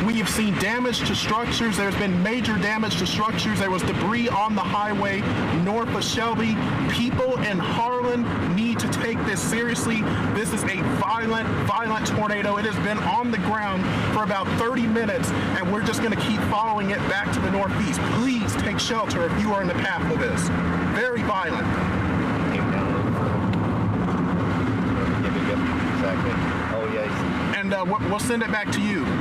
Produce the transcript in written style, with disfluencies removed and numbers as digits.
We have seen damage to structures. There's been major damage to structures. There was debris on the highway north of Shelby. People in Harlan need to take this seriously. This is a violent tornado. It has been on the ground for about 30 minutes, and we're just going to keep following it back to the northeast. Please take shelter if you are in the path of this. Very violent. Exactly. Oh, yes. And we'll send it back to you.